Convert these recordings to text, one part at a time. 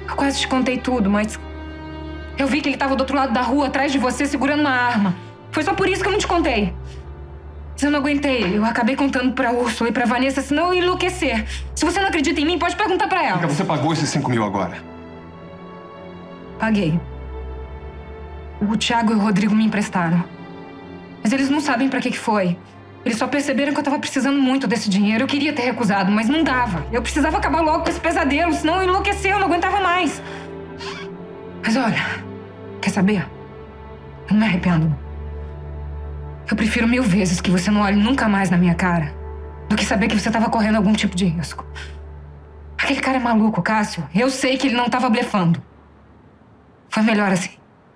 Eu quase te contei tudo, mas... eu vi que ele estava do outro lado da rua, atrás de você, segurando uma arma. Foi só por isso que eu não te contei. Mas eu não aguentei. Eu acabei contando pra Úrsula e pra Vanessa, senão eu ia enlouquecer. Se você não acredita em mim, pode perguntar pra ela. Você pagou esses 5 mil agora? Paguei. O Thiago e o Rodrigo me emprestaram. Mas eles não sabem pra que foi. Eles só perceberam que eu tava precisando muito desse dinheiro. Eu queria ter recusado, mas não dava. Eu precisava acabar logo com esse pesadelo, senão eu ia enlouquecer, eu não aguentava mais. Mas olha, quer saber? Eu não me arrependo. Eu prefiro 1000 vezes que você não olhe nunca mais na minha cara do que saber que você tava correndo algum tipo de risco. Aquele cara é maluco, Cássio. Eu sei que ele não tava blefando. Foi melhor assim.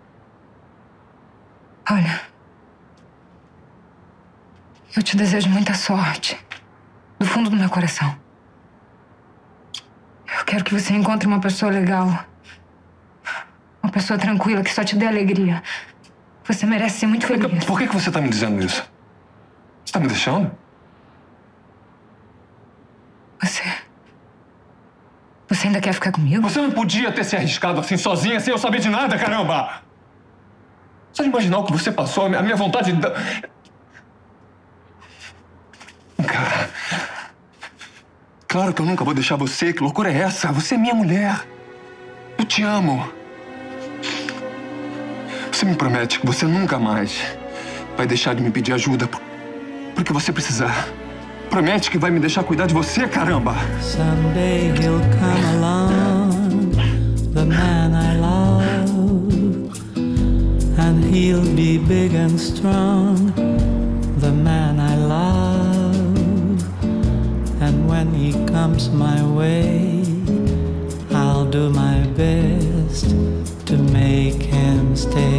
Olha, eu te desejo muita sorte, do fundo do meu coração. Eu quero que você encontre uma pessoa legal, uma pessoa tranquila que só te dê alegria. Você merece ser muito feliz. Por que você tá me dizendo isso? Você tá me deixando? Você ainda quer ficar comigo? Você não podia ter se arriscado assim sozinha, sem eu saber de nada, caramba! Só de imaginar o que você passou, a minha vontade de... Cara... Claro que eu nunca vou deixar você. Que loucura é essa? Você é minha mulher. Eu te amo. Você me promete que você nunca mais vai deixar de me pedir ajuda porque você precisar. Promete que vai me deixar cuidar de você, caramba! Someday he'll come along, the man I love, and he'll be big and strong, the man I love. And when he comes my way, I'll do my best to make him stay.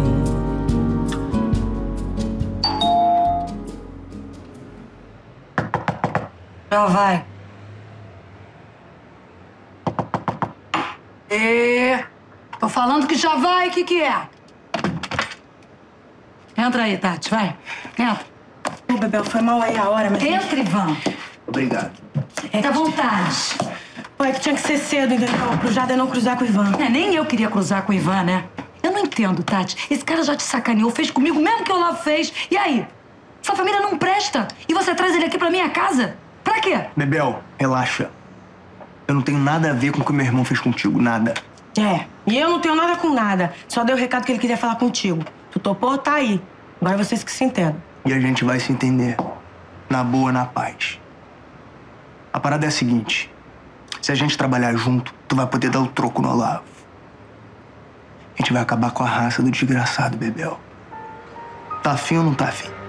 Já vai. Tô falando que já vai, o que é? Entra aí, Tati, vai. Entra. Ô, Bebel, foi mal aí a hora, mas... Entra, Ivan. Obrigado. Fica à vontade. Pô, é que tinha que ser cedo, entendeu? Pro Jada não cruzar com o Ivan. Nem eu queria cruzar com o Ivan, né? Eu não entendo, Tati. Esse cara já te sacaneou, fez comigo, mesmo que o Olavo fez. E aí? Sua família não presta. E você traz ele aqui pra minha casa? Pra quê? Bebel, relaxa. Eu não tenho nada a ver com o que meu irmão fez contigo, nada. É, e eu não tenho nada com nada. Só dei o recado que ele queria falar contigo. Tu topou? Tá aí. Agora vocês que se entendam. E a gente vai se entender. Na boa, na paz. A parada é a seguinte. Se a gente trabalhar junto, tu vai poder dar o troco no Olavo. A gente vai acabar com a raça do desgraçado, Bebel. Tá afim ou não tá afim?